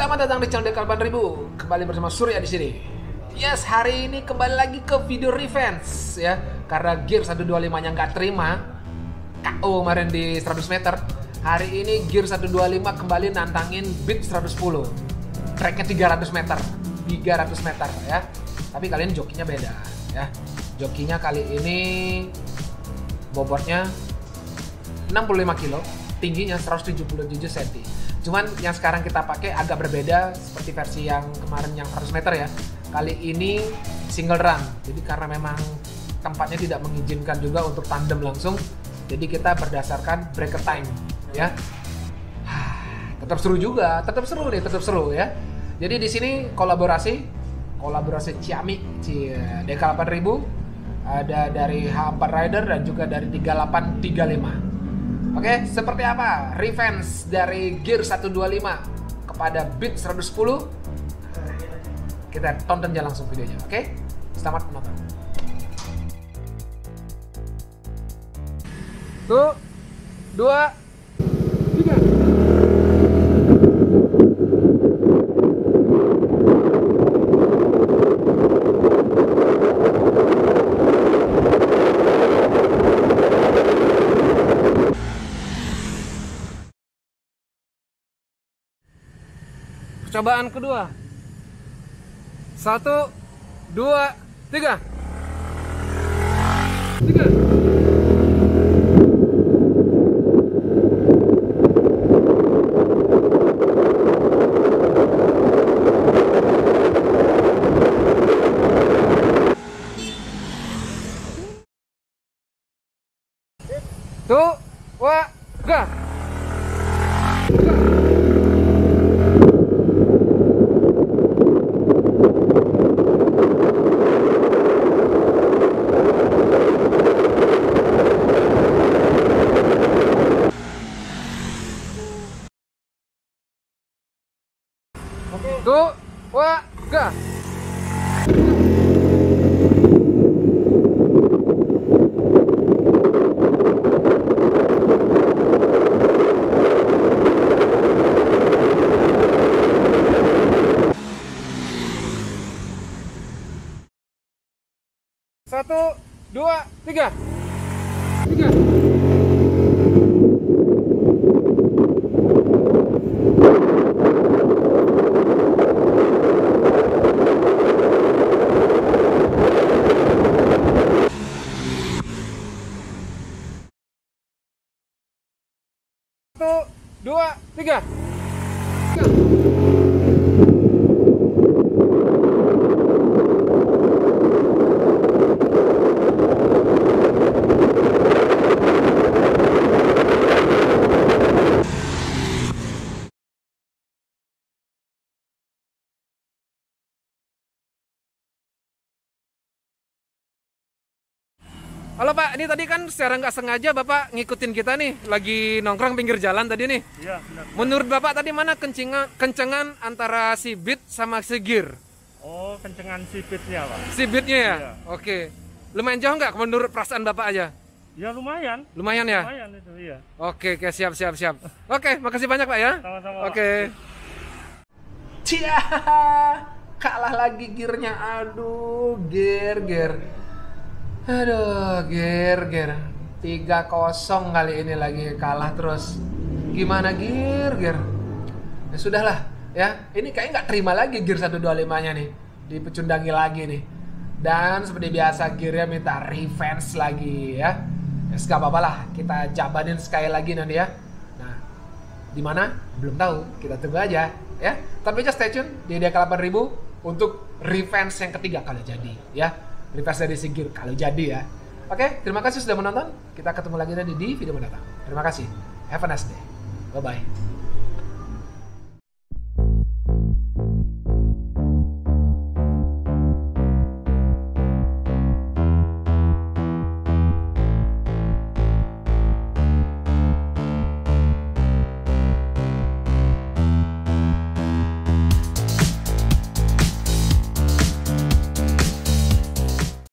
Selamat datang di channel DK 8000. Kembali bersama Surya di sini. Yes, hari ini kembali lagi ke video revenge ya. Karena gear 125-nya nggak terima KO kemarin di 100 meter. Hari ini gear 125 kembali nantangin beat 110. Tracknya 300 meter. 300 meter ya. Tapi kali ini jokinya beda ya. Jokinya kali ini bobotnya 65 kilo, tingginya 177 cm. Cuman yang sekarang kita pakai agak berbeda seperti versi yang kemarin yang 100 meter ya. Kali ini single run. Jadi karena memang tempatnya tidak mengizinkan juga untuk tandem langsung, jadi kita berdasarkan breaker time ya. Tetap seru juga, tetap seru ya. Jadi di sini kolaborasi Xiaomi DK 8000, ada dari H4 Rider dan juga dari 3835. Oke, seperti apa revenge dari gear 125 kepada beat 110? Kita tonton aja langsung videonya, oke? Selamat menonton. Tuh, 2, 3. Percobaan kedua. 1, 2, 3. 3. Tuh, wah, gak. Tuh, wah, gak. Satu, dua, tiga. 3. Satu, dua, tiga. 3. Halo Pak, ini tadi kan secara nggak sengaja Bapak ngikutin kita nih, lagi nongkrong pinggir jalan tadi nih. Iya, benar. Menurut Bapak tadi mana kencengan antara si beat sama si gear? Oh, kencengan si beatnya Pak. Si beatnya ya? Iya. Oke. Lumayan jauh nggak menurut perasaan Bapak aja? Ya lumayan. Lumayan ya? Lumayan itu, iya. Oke, siap. Oke, makasih banyak Pak ya. Sama-sama. Oke. Cia, kalah lagi gearnya. Aduh, gear. Aduh, gear 3-0 kali ini lagi kalah terus. Gimana gear? Ya sudahlah ya. Ini kayaknya nggak terima lagi gear 125-nya nih. Dipecundangi lagi nih. Dan seperti biasa gearnya minta revenge lagi ya. Ya gak apa-apa lah, kita jabanin sekali lagi nanti ya. Nah, di mana? Belum tahu. Kita tunggu aja ya. Tapi aja stay tune di DK 8000 untuk revenge yang ketiga kalau jadi ya. Revenge dari si gear kalau jadi ya. Oke, terima kasih sudah menonton. Kita ketemu lagi nanti di video mendatang. Terima kasih. Have a nice day. Bye-bye.